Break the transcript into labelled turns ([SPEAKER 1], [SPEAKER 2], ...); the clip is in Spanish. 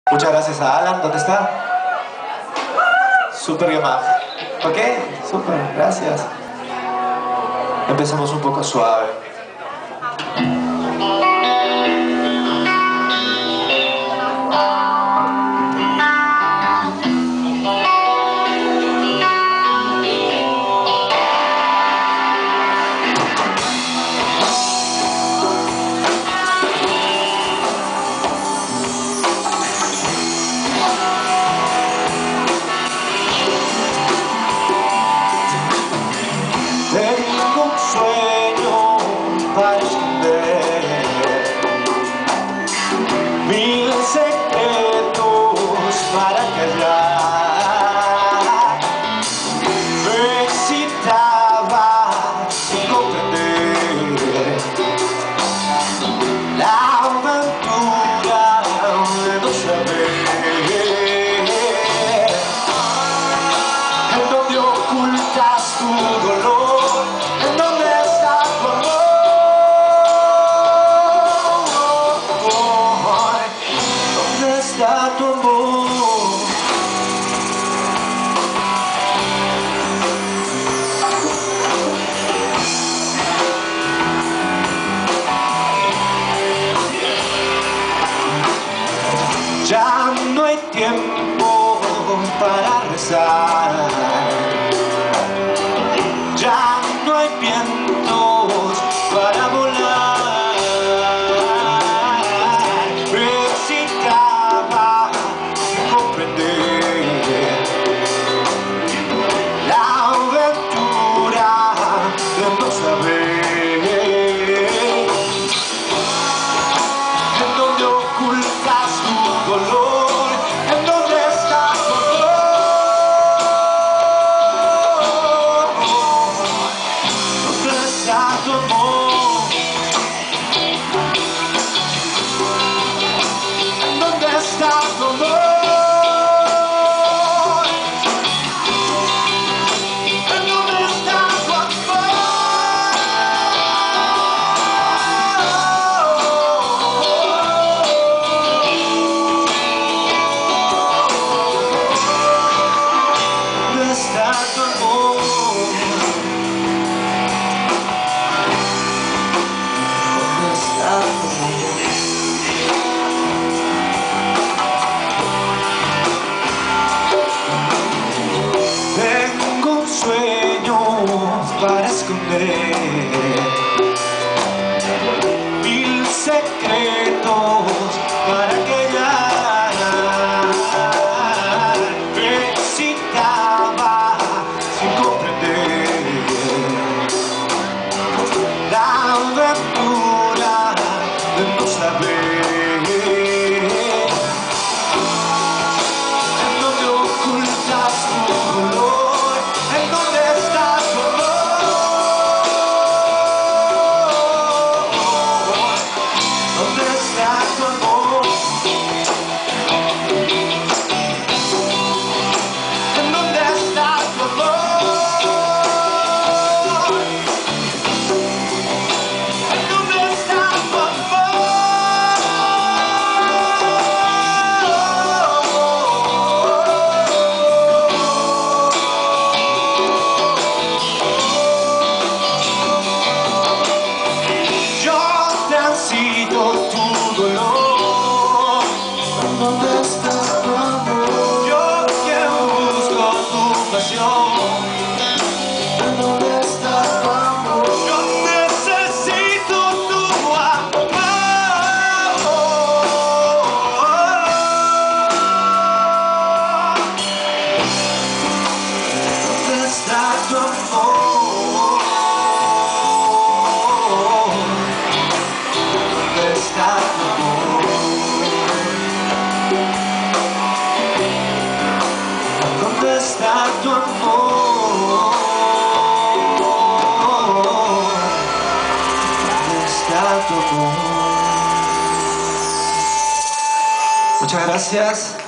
[SPEAKER 1] Muchas gracias a Alan, ¿dónde está? Súper llamado. ¿Ok? Súper, gracias. Empezamos un poco suave. Tengo un sueño para esconder mil secretos para callar. Necesitaba comprender la aventura de no saber en dónde ocultas tu dolor, en dónde está tu amor, dónde está tu amor. Ya no hay tiempo para rezar, ya no hay vientos para volar. Necesitaba comprender la aventura de no saber en dónde ocultas tu dolor, en dónde está tu amor, dónde está tu amor, en dónde está tu amor, en dónde está tu ¿dónde está tu amor? ¿Dónde está tu amor? Tengo un sueño para esconder mil secretos para callar. Necesitaba sin comprender la aventura de no saber en dónde ocultas tu dolor, en dónde está tu amor, dónde está tu amor, en dónde está tu amor, en dónde está tu Yo transito tu dolor, ¿dónde está tu amor? Yo que busco tu pasión, ¿dónde está tu amor? Yo necesito tu amor, ¿dónde está tu amor? ¿Dónde está tu amor? ¿Dónde está tu amor? ¿Dónde está tu amor? Muchas gracias.